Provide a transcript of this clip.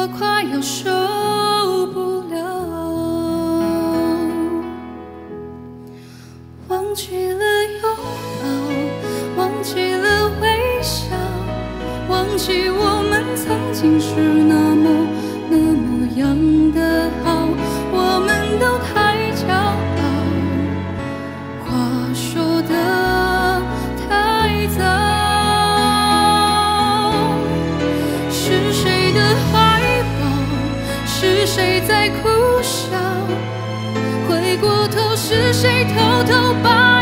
快要受不了。忘记了拥抱，忘记了微笑，忘记我们曾经是那么样的好，我们都太骄傲，话说得太早。是谁的怀抱？是谁在哭笑？回过头，是谁偷偷把